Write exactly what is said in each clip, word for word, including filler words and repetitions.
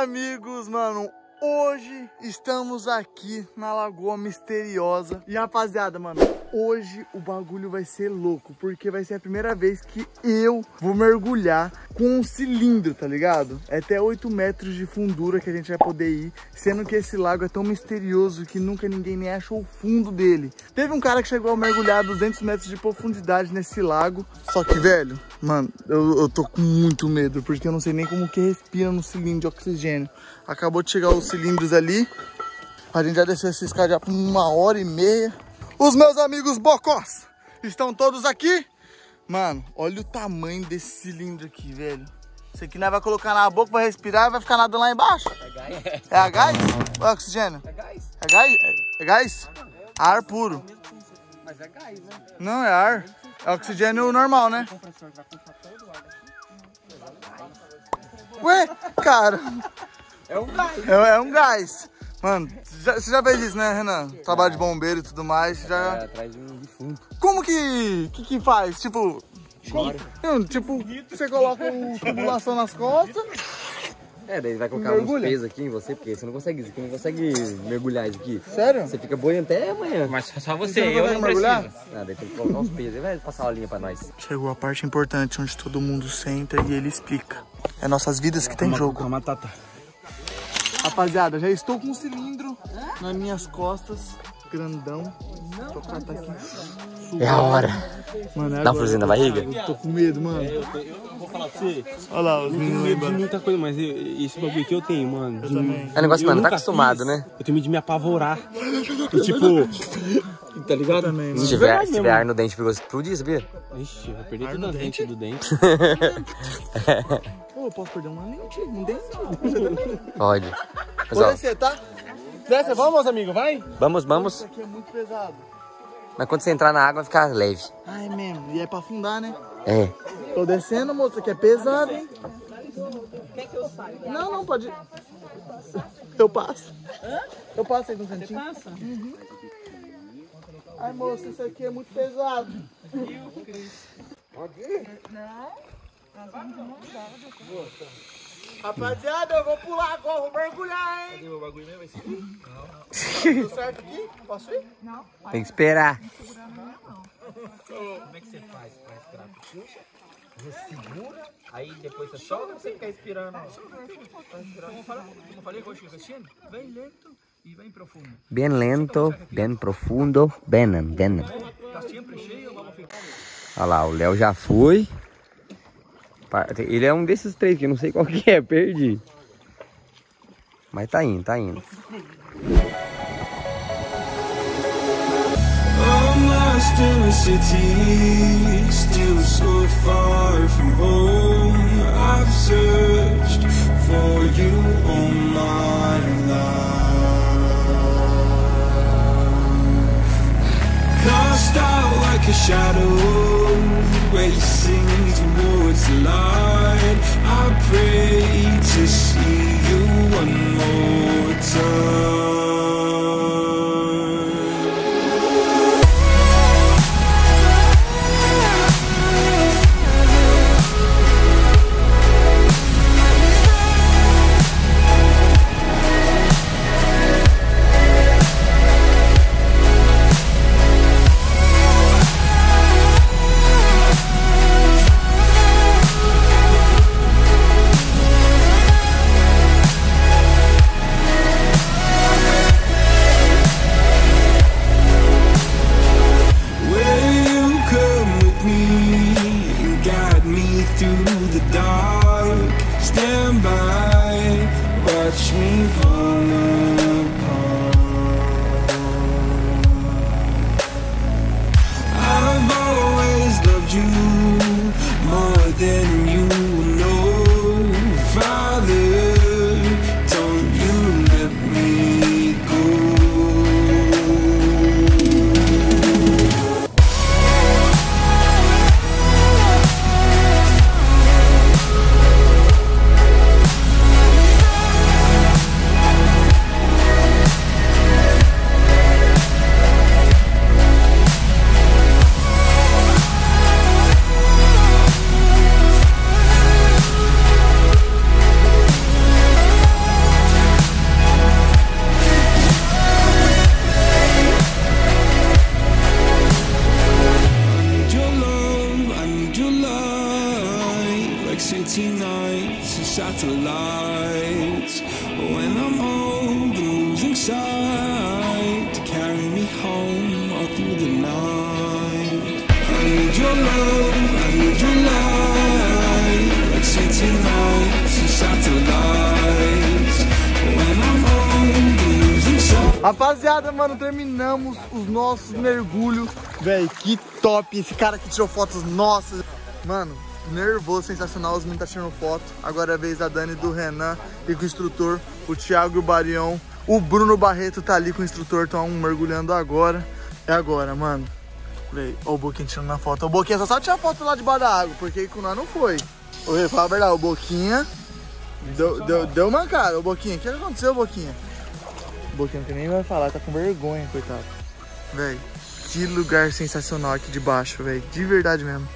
amigos, mano, hoje estamos aqui na Lagoa Misteriosa. E rapaziada, mano, hoje o bagulho vai ser louco, porque vai ser a primeira vez que eu vou mergulhar com um cilindro, tá ligado? É até oito metros de fundura que a gente vai poder ir, sendo que esse lago é tão misterioso que nunca ninguém nem achou o fundo dele. Teve um cara que chegou a mergulhar a duzentos metros de profundidade nesse lago, só que, velho, mano, eu, eu tô com muito medo, porque eu não sei nem como que respira no cilindro de oxigênio. Acabou de chegar os cilindros ali, a gente já desceu essa escada já por uma hora e meia. Os meus amigos bocós estão todos aqui. Mano, olha o tamanho desse cilindro aqui, velho. Isso aqui nós vai colocar na boca, vai respirar e vai ficar nadando lá embaixo. É gás? É a gás? Ou é oxigênio? É gás. É gás? É, é gás? Ar puro. Mas é gás, né? Não, é ar. É oxigênio normal, né? Ué, cara. É um gás. É, é um gás. Mano, já, você já fez isso, né, Renan? Trabalho de bombeiro e tudo mais. Já... É, atrás de um defunto. Como que, que que faz? Tipo, como, tipo, você coloca o tubulação nas costas. É, daí vai colocar uns pesos aqui em você, porque você não consegue, você não consegue mergulhar isso aqui. Sério? Você fica boiando até amanhã. Mas só você, Você não eu consegue não mergulhar? preciso. Ah, daí tem que colocar uns pesos. Ele vai passar a linha pra nós. Chegou a parte importante onde todo mundo senta e ele explica. É nossas vidas que tem em jogo. Calma, Tata. Rapaziada, já estou com um cilindro nas minhas costas, grandão. Tô com aqui. É a hora. Mano, é Dá um agora. friozinho na barriga? Eu tô com medo, mano. Eu, eu vou falar pra você, Olha lá, os eu tenho meninos medo de lembrando. muita coisa, mas eu, esse bagulho que eu tenho, mano. Eu de- também. É um negócio, eu mano, tá nunca acostumado, fiz. né? Eu tenho medo de me apavorar. Eu, tipo, tá ligado? também, mano. Se De tiver, verdade se tiver mesmo. ar no dente, perigoso explodir, sabia? Ixi, eu vou perder toda a dente do dente. Pô, eu posso perder uma lente, um dente? Pode. Mas, Vou ó, descer, tá? Desce, vamos, meus amigos, vai? vamos, Isso vamos. aqui é muito pesado. Mas quando você entrar na água, vai ficar leve. Ai, mesmo. E é pra afundar, né? É. Tô descendo, moça, que é pesado, hein? Quer que eu saia? Não, não, pode. Eu passo. Hã? Eu passo aí no cantinho. Você passa? Uhum. Ai, moça, isso aqui é muito pesado. Pode ir? Não. Nós vamos mudar. Rapaziada, eu vou pular agora, vou mergulhar, hein? Cadê o bagulho mesmo? Vai ser? Não, não. Tudo certo aqui? Posso ir? Não. Tem que esperar. Como é que você faz pra respirar? Puxa, você segura, aí depois você solta, você fica respirando. Como eu falei, como eu falei, Roxo, Cristiano, bem lento e bem profundo. Bem lento, bem profundo, bem, bem. Tá sempre cheio, vamos ficar. Olha lá, o Léo já foi. Ele é um desses três que eu não sei qual que é, perdi. Mas tá indo, tá indo. I'm lost in a city, still so far from home. I've searched for you all my life. Cast out like a shadow, racing towards the light. I pray to see you one more time. satellites. When I'm old and losing sight, to carry me home all through the night. I need your love, I need your light, like city lights and satellites. When I'm old and losing sight. Rapaziada, mano, terminamos os nossos mergulhos. Véi, que top. Esse cara que tirou fotos nossas. Mano, nervoso, sensacional. Os meninos tá tirando foto. Agora é a vez da Dani e do Renan e com o instrutor, o Thiago e o Barião. O Bruno Barreto tá ali com o instrutor, estão mergulhando agora. É agora, mano. Véi, ó o Boquinha tirando na foto. O Boquinha só sabe tirar foto lá debaixo da água, porque com nós não foi. Ô, Rê, fala a verdade, o Boquinha deu, deu, deu mancada. O Boquinha, o que aconteceu, Boquinha? O Boquinha que nem vai falar, tá com vergonha, coitado. Véi, que lugar sensacional aqui de baixo, véi. De verdade mesmo.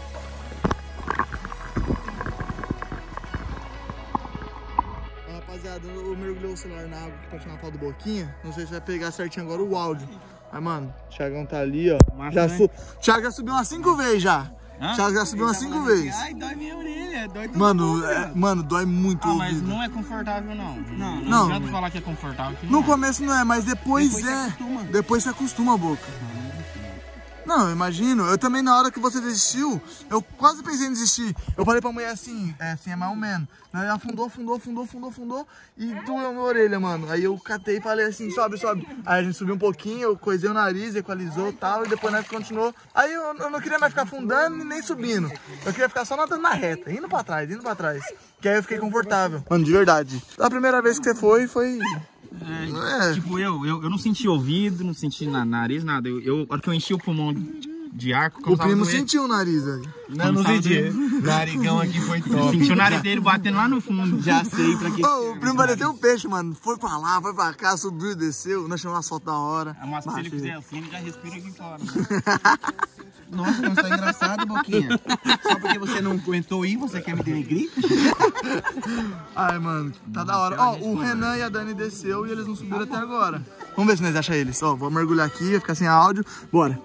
Rapaziada, eu mergulhei o celular na água aqui pra tirar uma foto do Boquinha. Não sei se vai pegar certinho agora o áudio. Mas, mano, o Thiagão tá ali, ó. Massa, já né? su... O Thiago já subiu umas cinco vezes já. O Thiago já subiu umas cinco vezes. Ai, dói minha orelha, dói tudo. Mano, é, mano, dói muito o ah, mas ouvido. não é confortável, não. Não, não, não adianta falar que é confortável. Que no não começo não é, mas depois, depois é. Acostuma. Depois você acostuma a boca. Não, eu imagino. Eu também, na hora que você desistiu, eu quase pensei em desistir. Eu falei pra mulher assim, é assim, é mais ou menos. Ela afundou, afundou, afundou, afundou, afundou. E doeu minha orelha, mano. Aí eu catei e falei assim, sobe, sobe. Aí a gente subiu um pouquinho, eu coisei o nariz, equalizou e tal. E depois nós continuou. Aí eu, eu não queria mais ficar afundando e nem subindo. Eu queria ficar só nadando na reta, indo pra trás, indo pra trás. Que aí eu fiquei confortável. Mano, de verdade. A primeira vez que você foi, foi... É, é. Tipo, eu, eu, eu não senti ouvido, não senti na, nariz, nada. Eu, eu, a hora que eu enchi o pulmão de, de ar... O primo sentiu o nariz aí. Não, não senti. Narigão aqui foi top. Senti o nariz dele batendo lá no fundo. Já sei pra que... Oh, o primo pareceu um peixe, mano. Foi pra lá, foi pra cá, subiu e desceu. Nós chamamos uma foto da hora. Mas se ele fizer assim, ele já respira aqui fora. Nossa, não está engraçado, Boquinha. Só porque você não aguentou ir, você quer me denegrir? Ai, mano, tá da hora. Ó, oh, o Renan e a Dani desceu e eles não subiram até agora. Vamos ver se nós achamos eles. Ó, oh, vou mergulhar aqui, vai ficar sem áudio. Bora.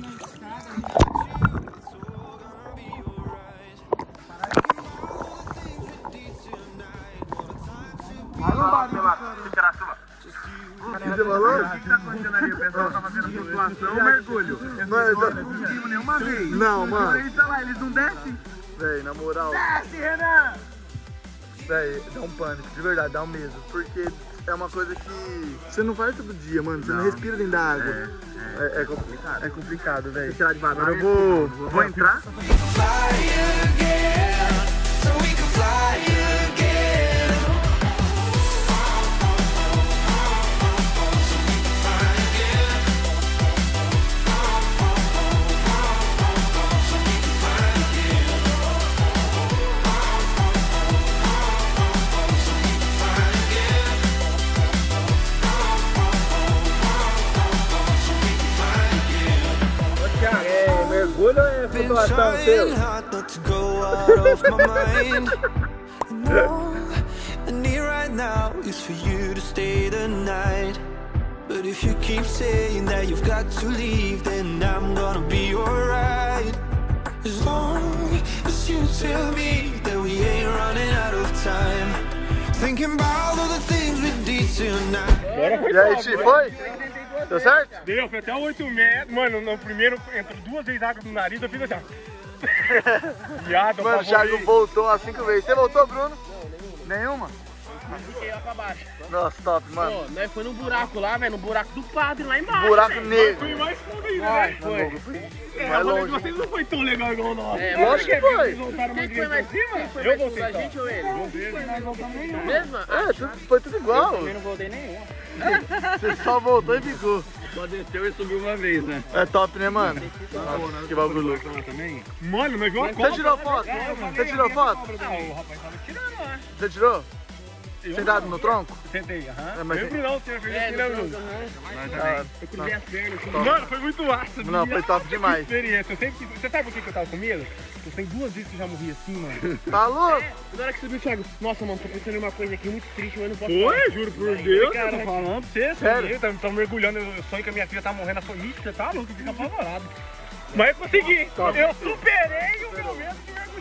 Você falou? O que tá acontecendo ali? O pessoal tá fazendo flutuação ou mergulho? Eu não conseguimos nenhuma vez. Não, mano. Eles tá lá, eles não descem? Véi, na moral. Desce, Renan! Véi, dá um pânico, de verdade, dá um medo. Porque é uma coisa que você não faz todo dia, mano. Você não, não respira dentro da água. É, é, é, é complicado. É complicado, velho. Tirar devagar. Eu vou, vou, vou entrar. Mergulho é flutuação seu? I need right now is for you to stay the night. But if you keep saying that you've got to leave, then I'm gonna be alright. As long as you tell me that we ain't running out of time. Thinking about all the things we did tonight. E aí, Chi, foi? Deu certo? Deu, foi até oito metros. Mano, no primeiro entrou duas vezes água no nariz, eu fiz assim, ó. Viado, mano, o Thiago voltou umas cinco vezes. Você voltou, Bruno? Nenhuma? Fiquei lá pra baixo. Nossa, top, mano. Pô, nós foi no buraco lá, velho, no buraco do padre lá embaixo. Buraco negro. Foi mais fundo ainda, Vai, né? foi. É, mais o rolê longe. de vocês não foi tão legal igual o nosso. É, lógico que foi. Eles voltaram Quem mais foi mais cima? quem foi Eu mais voltei, a então. gente ou ele? Nós voltamos nenhum. Mesmo? É, tudo, foi tudo igual. Eu também não voltei nenhum. Você só voltou e ficou. Só desceu e subiu uma vez, né? É top, né, mano? Nossa, que bagulho louco. Mano, mas viu uma Você cobra. tirou foto? Você tirou foto? Ah, o rapaz tava tirando lá. Você tirou? Sentado no tronco? Sentei, aham. É, mas- Eu e o Brunão, você fez É, assim, no né, tronco, Bruno? aham. Ah, Eu cruzei as pernas assim. Mano, foi muito ácido. Não, foi top demais. Experiência. Eu sempre, você sabe por que que eu tava com medo? Eu tenho duas vezes que eu já morri assim, mano. tá louco? Na hora que subiu o Thiago, nossa, mano, tô pensando em uma coisa aqui muito triste, mas não posso Foi, juro por Deus, cara, eu tô falando pra você. Sério? Eu tava mergulhando, eu sonho que a minha filha tá morrendo, ela falou, ixi, você tá louco, fica apavorado. Mas eu consegui, eu superei o meu medo de mergulhar.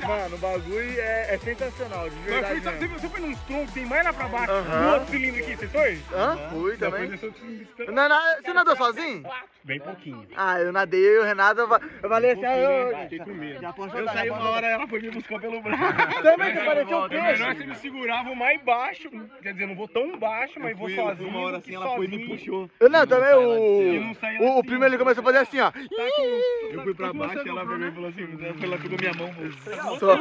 Mano, o bagulho é, é sensacional, de verdade. Mas foi, você foi num tronco, tem mais lá pra baixo, Aham. no outro cilindro aqui, você foi? Hã? Fui Depois também. desse outro cilindro, você- Não, não, você nadou sozinho? Bem pouquinho. Ah, eu nadei, eu e o Renato, eu, va- eu falei assim, ah, eu... Fiquei com medo. Já posso Eu jogar, saí já uma posso hora, ela foi me buscar pelo braço. Também que parecia um É melhor peixe. você me segurava mais baixo, quer dizer, não vou tão baixo, mas vou sozinho. Uma hora assim, ela foi e me puxou. Eu não, também E o... não saía O, o assim. primo ele começou a fazer assim, ó. Eu fui pra baixo e ela pegou e falou assim, ela pegou minha mão. Só.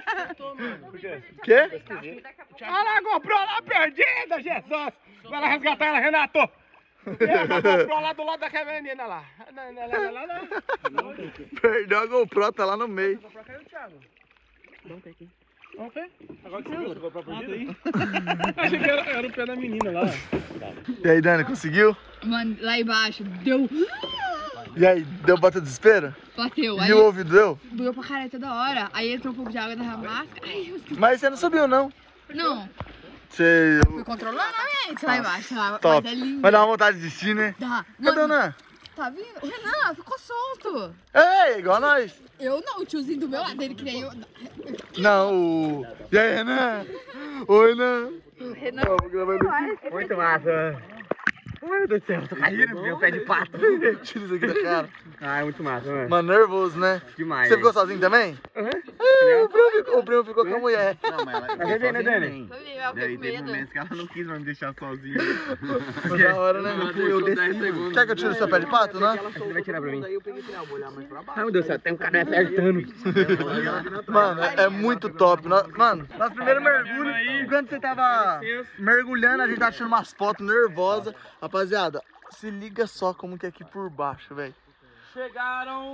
Quê? Olha lá a GoPro lá perdida, Jesus! Vai lá resgatar ela, Renato! Pega a GoPro lá do lado daquela menina lá. Lá, lá, lá, lá, lá. Perdeu a GoPro, tá lá no meio. Vamos ver? Agora que você viu essa GoPro perdida? Achei que era, era o pé da menina lá. E aí, Dani, conseguiu? Mano, lá embaixo, deu. E aí, deu bota desespero? Bateu. E Aí o ouvido deu? doeu pra caralho toda hora. Aí entrou um pouco de água na máscara. Ai, eu esqueci. Mas você não subiu, não. Não, Você... fui controlando a mente lá embaixo. Lá. Top. Mas é lindo. Vai dar uma vontade de desistir, né? Dá. Cadê o Mano, Nan? tá vindo? O Renan ficou solto. Ei, igual nós. Eu não, o tiozinho do meu lado, ele queria eu. Não, o... E aí, Renan? Oi, Renan. Renan. Muito massa. Ai, meu Deus do céu, eu tô caindo, meu pé de pato. Tira isso aqui da cara. Ah, é muito massa, mano. Mano, nervoso, né? Demais. Você ficou sozinho também? Uhum. É, o, primo ficou, o primo ficou com a mulher. Não, mas ela tá vendo, né, Dani? Eu fiquei com medo. que ela não quis mais me deixar sozinho. Foi da hora, né? Eu desci. Quer que eu tire o seu pé de pato, né? Você vai tirar pra mim. Ai, meu Deus do céu, tem um cara me apertando. Mano, é, é muito top. Nós- Mano, nosso primeiro mergulho, enquanto você tava mergulhando, a gente tava tirando umas fotos nervosas. Rapaziada, se liga só como que é aqui por baixo, velho. Chegaram.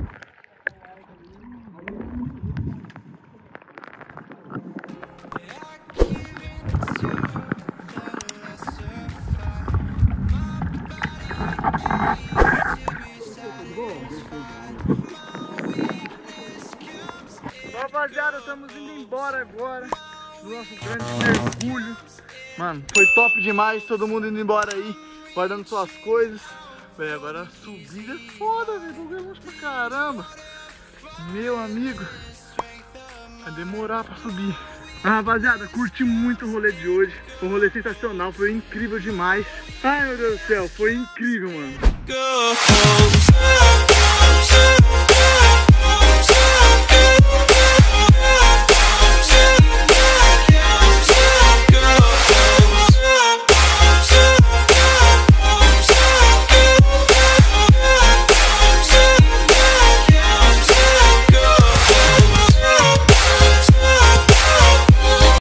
Rapaziada, estamos indo embora agora do nosso grande mergulho. Mano, foi top demais, todo mundo indo embora aí, guardando suas coisas. Véi, agora a subida é foda, velho, vou ganhar longe pra caramba. Meu amigo, vai demorar pra subir. Ah, rapaziada, curti muito o rolê de hoje. Foi um rolê sensacional, foi incrível demais. Ai, meu Deus do céu, foi incrível, mano. Go home.